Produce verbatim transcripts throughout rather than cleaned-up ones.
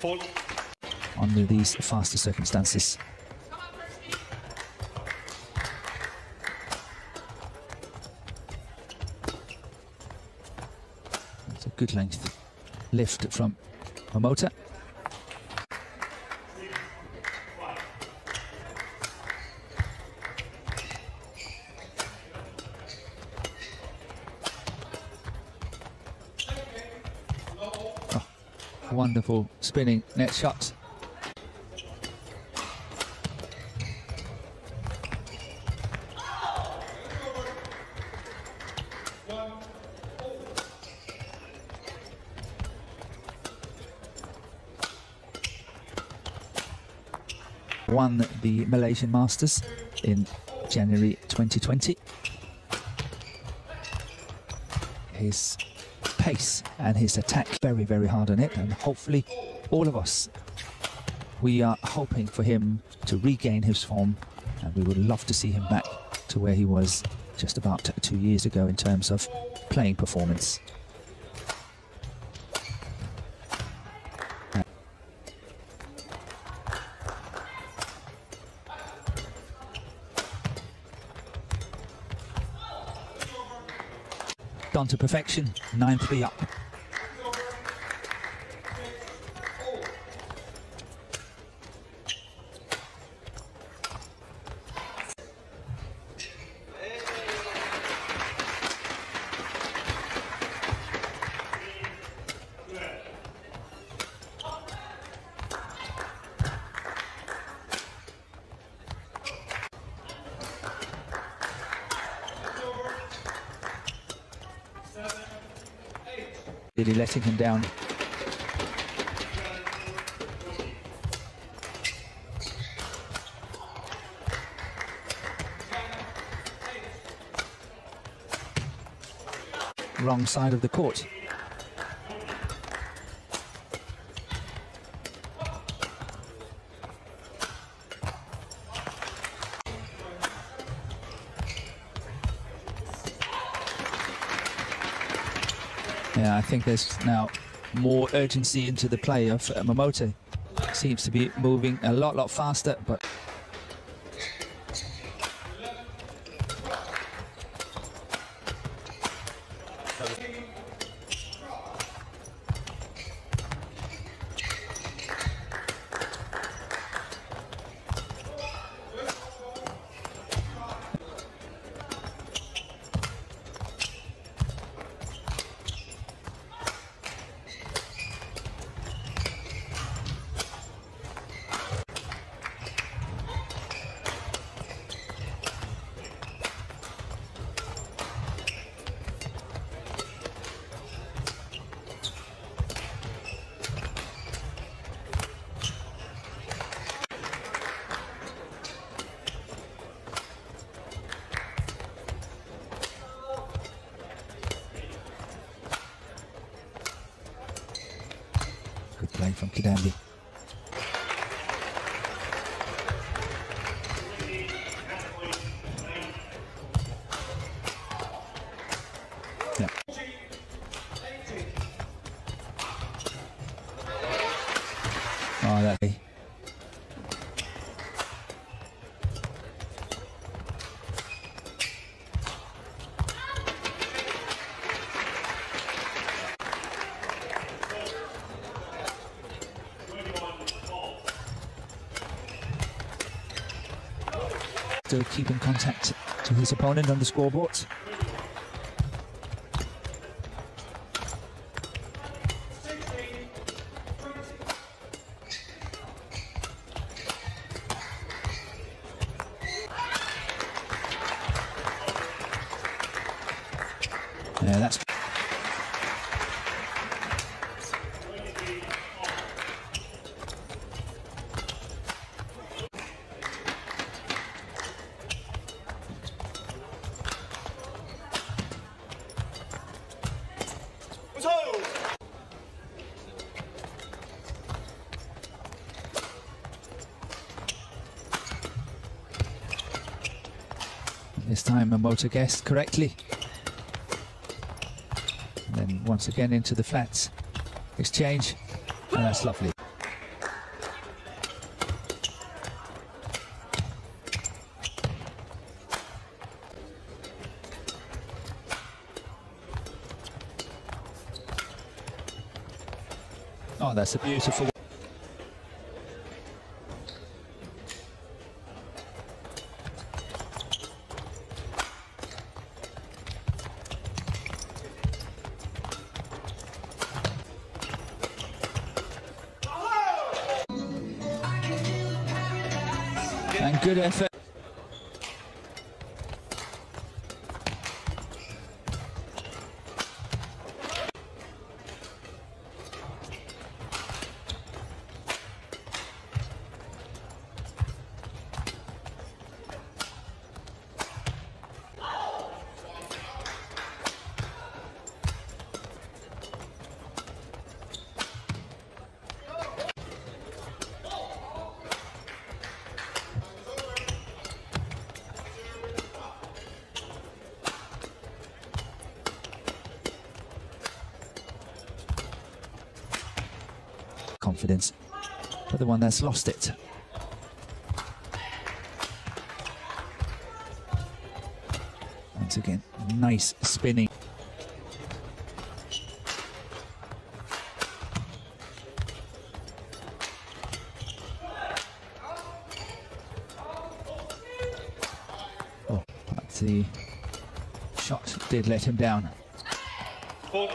Fall. Under these faster circumstances. It's a good length lift from Momota. Oh, wonderful spinning net shot. Won the Malaysian Masters in January twenty twenty. His pace and his attack very, very hard on it, and hopefully all of us, we are hoping for him to regain his form, and we would love to see him back to where he was just about two years ago in terms of playing performance. Gone to perfection, nine three up. Really letting him down. Wrong side of the court. Yeah, I think there's now more urgency into the play of uh, Momota. Seems to be moving a lot, lot faster, but good play from Kidambi. Yeah. Oh, that. Still keeping contact to his opponent on the scoreboard. Yeah, that's this time Momota guessed correctly. And then once again into the flats exchange, and that's lovely. Oh, that's a beautiful. And good effort. Confidence for the one that's lost it. Once again, nice spinning. Oh, but the shot did let him down. Four.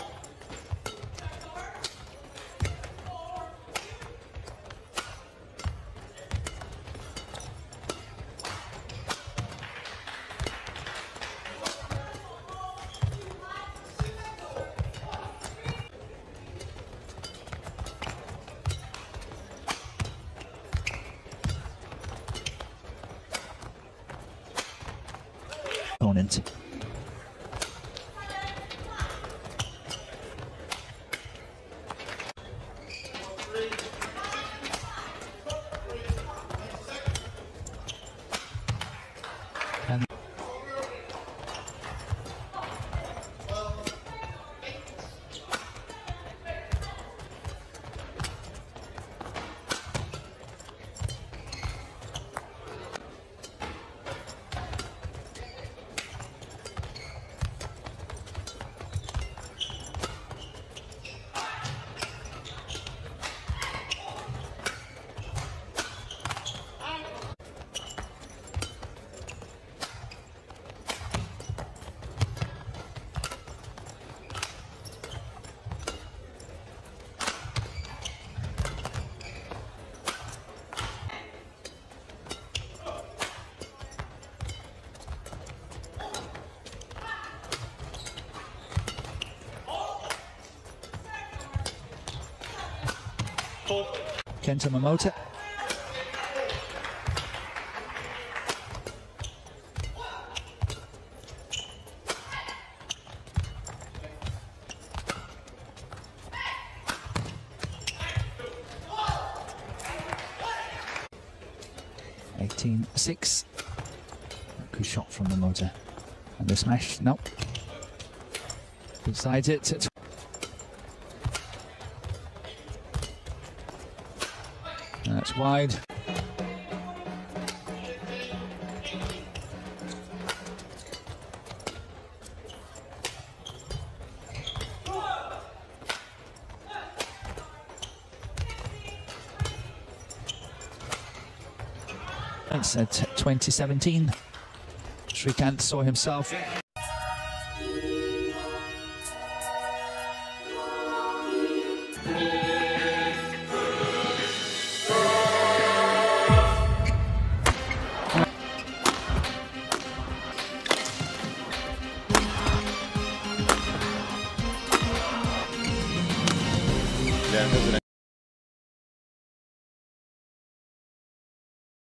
Opponent. And Kenta Momota. eighteen six. Good shot from Momota. And the smash, nope. Besides it. That's wide. That's at twenty seventeen. Srikanth saw himself